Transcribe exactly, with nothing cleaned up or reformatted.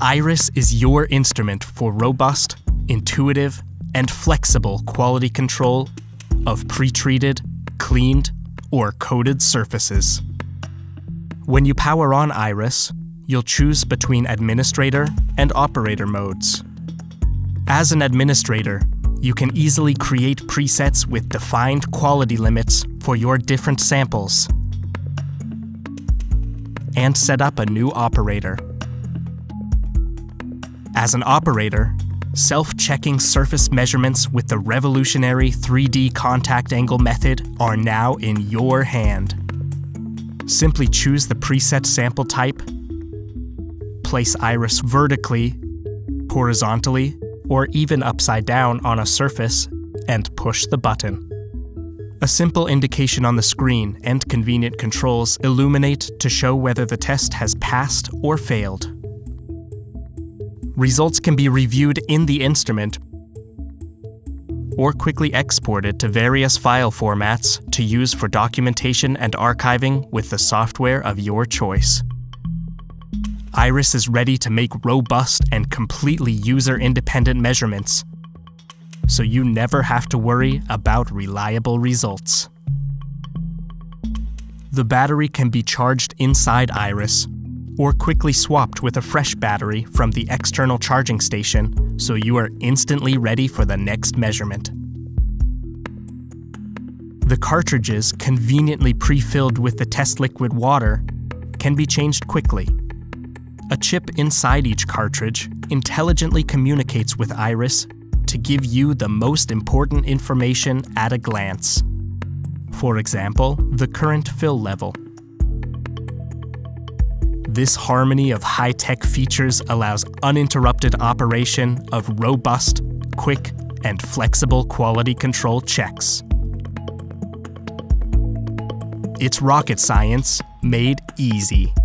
Ayríís is your instrument for robust, intuitive, and flexible quality control of pre-treated, cleaned, or coated surfaces. When you power on Ayríís, you'll choose between administrator and operator modes. As an administrator, you can easily create presets with defined quality limits for your different samples and set up a new operator. As an operator, self-checking surface measurements with the revolutionary three D contact angle method are now in your hand. Simply choose the preset sample type, place Ayríís vertically, horizontally, or even upside down on a surface, and push the button. A simple indication on the screen and convenient controls illuminate to show whether the test has passed or failed. Results can be reviewed in the instrument or quickly exported to various file formats to use for documentation and archiving with the software of your choice. Ayríís is ready to make robust and completely user-independent measurements, so you never have to worry about reliable results. The battery can be charged inside Ayríís or quickly swapped with a fresh battery from the external charging station, so you are instantly ready for the next measurement. The cartridges, conveniently pre-filled with the test liquid water, can be changed quickly. A chip inside each cartridge intelligently communicates with Ayríís to give you the most important information at a glance. For example, the current fill level. This harmony of high-tech features allows uninterrupted operation of robust, quick, and flexible quality control checks. It's rocket science made easy.